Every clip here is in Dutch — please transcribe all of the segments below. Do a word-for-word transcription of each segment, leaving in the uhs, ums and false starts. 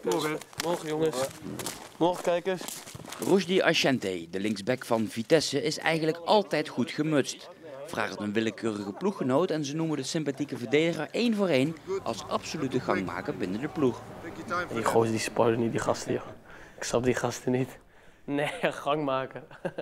Morgen. Morgen jongens. Morgen kijkers. Roujdi Achente, de linksback van Vitesse, is eigenlijk altijd goed gemutst. Vraag het een willekeurige ploeggenoot en ze noemen de sympathieke verdediger één voor één als absolute gangmaker binnen de ploeg. Die gozer die sporten niet, die gasten joh. Ik snap die gasten niet. Nee, gangmaker.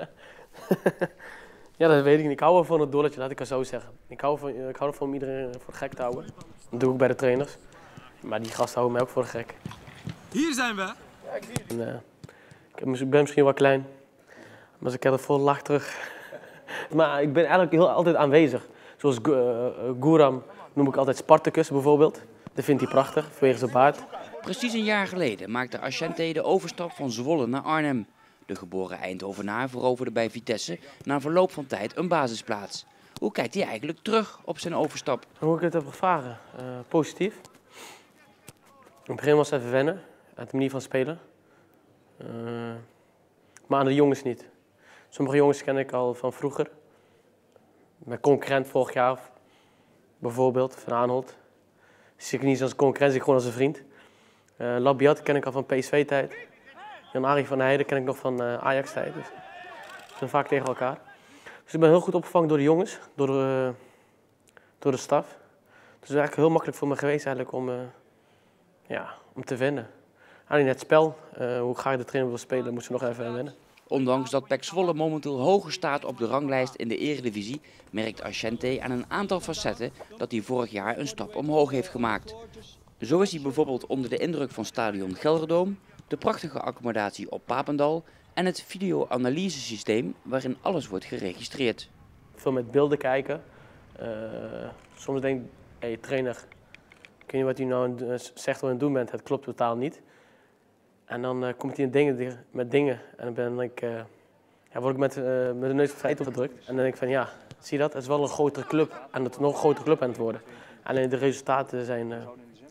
Ja, dat weet ik niet. Ik hou wel van het dolletje, laat ik het zo zeggen. Ik hou, van, ik hou ervan om iedereen voor gek te houden. Dat doe ik bij de trainers. Maar die gasten houden mij ook voor de gek. Hier zijn we. Ja, ik zie het. En, uh, ik ben misschien wel klein, maar ik heb er vol lach terug. Maar ik ben eigenlijk heel, altijd aanwezig. Zoals uh, uh, Guram noem ik altijd Spartacus bijvoorbeeld. Dat vindt hij prachtig, vanwege zijn baard. Precies een jaar geleden maakte Achente de overstap van Zwolle naar Arnhem. De geboren Eindhovenaar veroverde bij Vitesse na verloop van tijd een basisplaats. Hoe kijkt hij eigenlijk terug op zijn overstap? Hoe ik het heb gevraagd? Uh, positief. In het begin was het even wennen, uit de manier van spelen. Uh, maar aan de jongens niet. Sommige jongens ken ik al van vroeger. Mijn concurrent vorig jaar bijvoorbeeld, Van Aanholt. Zie ik niet als een concurrent, zie ik gewoon als een vriend. Uh, Labiat ken ik al van P S V-tijd. Jan-Arie van Heijden ken ik nog van uh, Ajax-tijd. Dus we zijn vaak tegen elkaar. Dus ik ben heel goed opgevangen door de jongens, door de, uh, door de staf. Dus het is eigenlijk heel makkelijk voor me geweest eigenlijk om, uh, ja, om te wennen. Alleen het spel, uh, hoe ga je de trainer wil spelen, moeten we nog even wennen. Ondanks dat P E C Zwolle momenteel hoger staat op de ranglijst in de Eredivisie, merkt Achente aan een aantal facetten dat hij vorig jaar een stap omhoog heeft gemaakt. Zo is hij bijvoorbeeld onder de indruk van stadion Gelderdoom, de prachtige accommodatie op Papendal en het video-analysesysteem waarin alles wordt geregistreerd. Veel met beelden kijken. Uh, soms denk ik, hey, trainer, ik weet niet wat u nou zegt wat u aan het doen bent, het klopt totaal niet. En dan uh, komt hij in dingen, met dingen en dan ben ik, uh, ja, word ik met, uh, met de neus op feiten gedrukt. En dan denk ik van ja, zie je dat? Het is wel een grotere club en het is nog een grotere club aan het worden. Alleen de resultaten zijn, uh,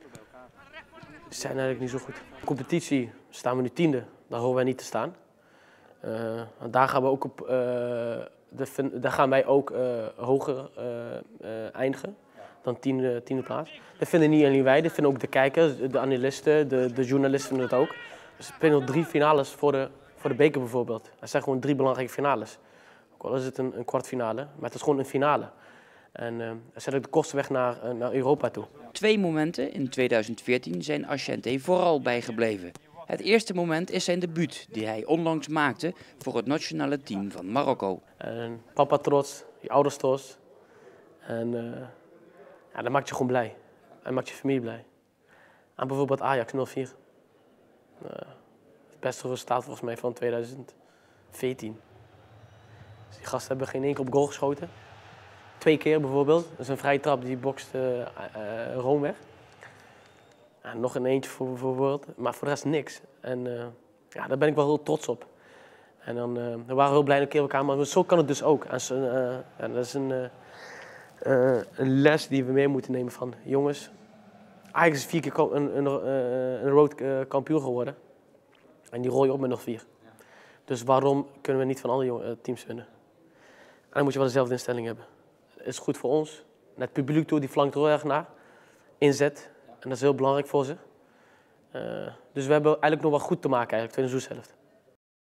zijn eigenlijk niet zo goed. De competitie staan we nu tiende, daar horen wij niet te staan. Uh, daar gaan we ook op, uh, de, daar gaan wij ook uh, hoger uh, uh, eindigen dan tiende, tiende plaats. Dat vinden niet alleen wij, dat vinden ook de kijkers, de analisten, de, de journalisten vinden het ook. Dus er spelen nog drie finales voor de, voor de beker bijvoorbeeld. Dat zijn gewoon drie belangrijke finales. Ook al is het een, een kwartfinale, maar het is gewoon een finale. En uh, dan zet ik de kosten weg naar, uh, naar Europa toe. Twee momenten in tweeduizend veertien zijn Achente vooral bijgebleven. Het eerste moment is zijn debuut, die hij onlangs maakte voor het nationale team van Marokko. En papa trots, je ouders trots. En uh, ja, dat maakt je gewoon blij. En maakt je familie blij. En bijvoorbeeld Ajax nul vier. Uh, het beste resultaat volgens mij van tweeduizend veertien. Dus die gasten hebben geen enkel op goal geschoten. Twee keer bijvoorbeeld. Dat is een vrije trap, die bokst uh, uh, Room weg. En nog een eentje voor bijvoorbeeld, maar voor de rest niks. En uh, ja, daar ben ik wel heel trots op. En dan uh, we waren we heel blij een keer elkaar, maar zo kan het dus ook. En zo, uh, ja, dat is een, uh, uh, een les die we mee moeten nemen van jongens. Ajax is vier keer een, een, uh, een road uh, kampioen geworden. En die rol je op met nog vier. Dus waarom kunnen we niet van alle jonge, uh, teams winnen? En dan moet je wel dezelfde instelling hebben. Het is goed voor ons. Naar het publiek toe, die flankt er heel erg naar. Inzet. En dat is heel belangrijk voor ze. Uh, dus we hebben eigenlijk nog wel goed te maken eigenlijk, tweede seizoenshelft.